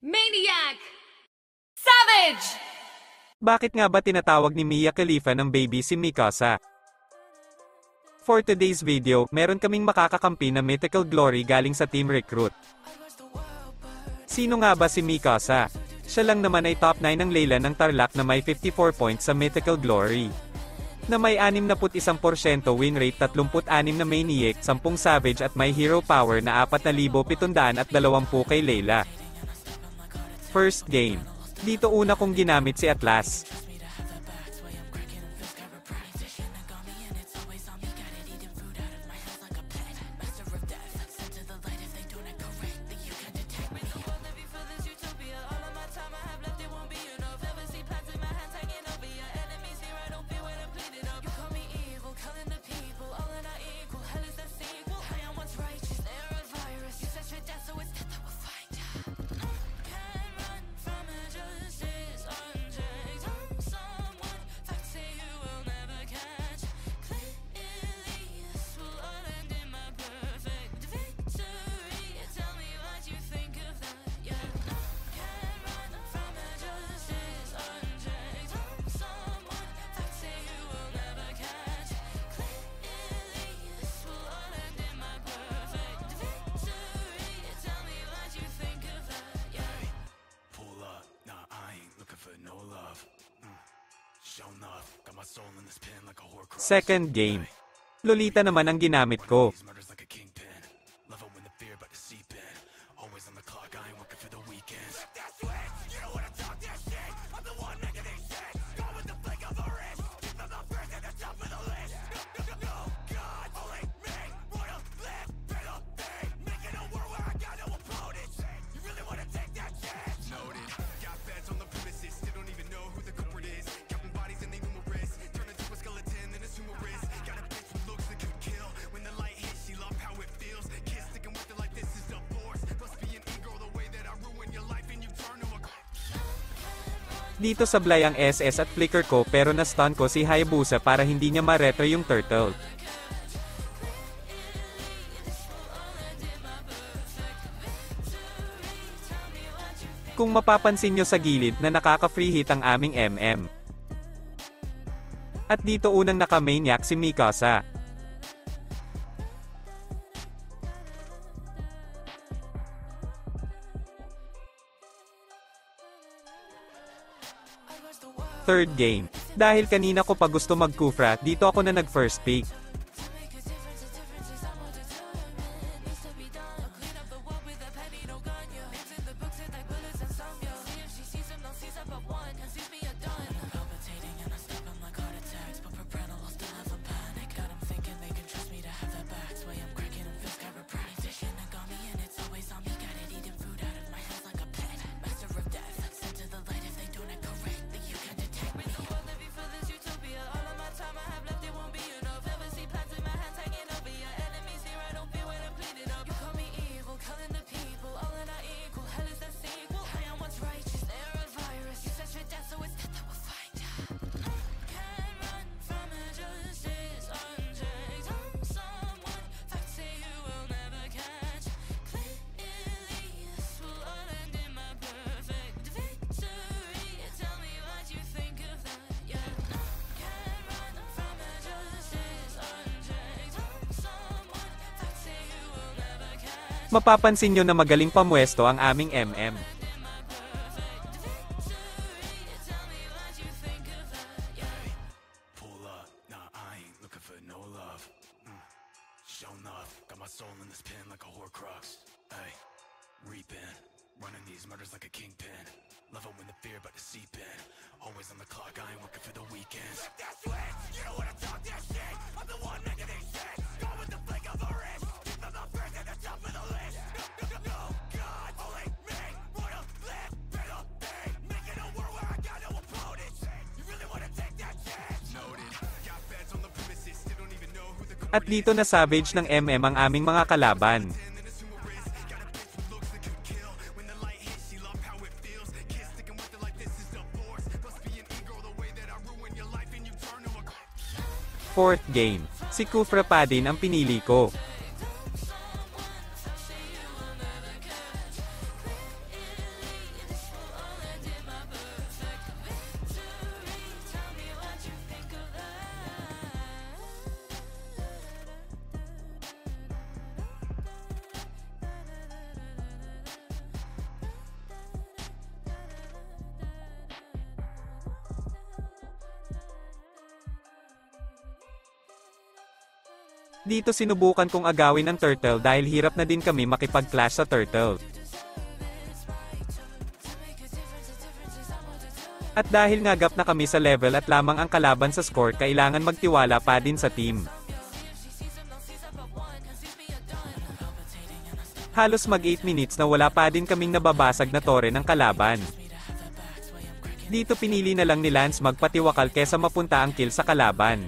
Maniac! Savage! Bakit nga ba tinatawag ni Mia Khalifa ng baby si Mikasa? For today's video, meron kaming makakakampi na mythical glory galing sa Team Recruit. Sino nga ba si Mikasa? Siya lang naman ay top 9 ng Layla ng Tarlac na may 54 points sa mythical glory. Na may 61% win rate, 36 na Maniac, 10 Savage at may hero power na 4,720 kay Layla. First game. Dito una kong ginamit si Atlas. Second game. Lolita naman ang ginamit ko. Dito sablay ang SS at flicker ko pero na-stun ko si Hayabusa para hindi niya ma-retro yung turtle. Kung mapapansin nyo sa gilid na nakaka-free hit ang aming MM. At dito unang naka-maniac si Mikasa. Third game. Dahil kanina ko pa gusto mag-Kufra, dito ako na nag-first pick. Mapapansin nyo na magaling pamwesto ang aming MM. At dito na savage ng MM ang aming mga kalaban. Fourth game. Si Kufra pa din ang pinili ko. Dito sinubukan kong agawin ang turtle dahil hirap na din kami makipag-clash sa turtle. At dahil ngagap na kami sa level at lamang ang kalaban sa score, kailangan magtiwala pa din sa team. Halos mag 8 minutes na wala pa din kaming nababasag na tore ng kalaban. Dito pinili na lang ni Lance magpatiwakal kesa mapunta ang kill sa kalaban.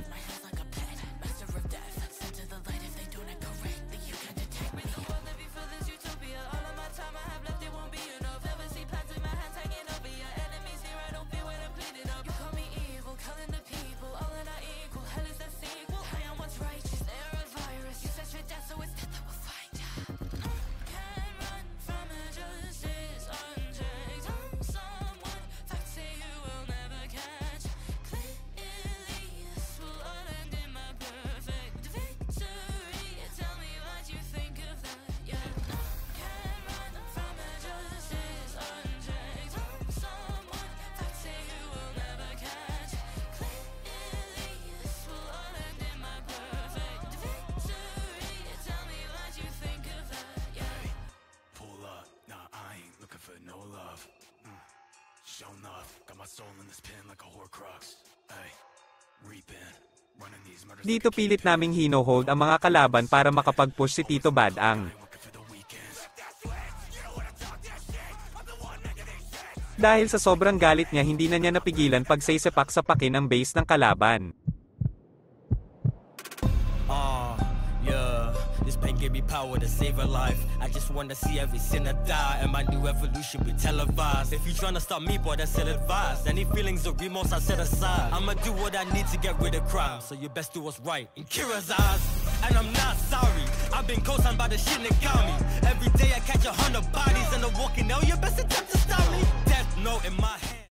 Show enough, got my soul in this pen like a horcrux. Ay, reaping, running these murders. Dito pilit naming hino-hold ang mga kalaban para makapag-push si Tito Badang. Dahil sa sobrang galit niya, hindi na niya napigilan pagsaysepak-sapakin ang base ng kalaban. This pain gave me power to save a life. I just wanna see every sinner die, and my new evolution be televised. If you tryna stop me, boy, that's ill advised. Any feelings of remorse I set aside. I'ma do what I need to get rid of crime, so you best do what's right in Kira's eyes. And I'm not sorry, I've been co-signed by the shit that got me. Every day I catch 100 bodies and a walking out, you best attempt to stop me. Death note in my hand.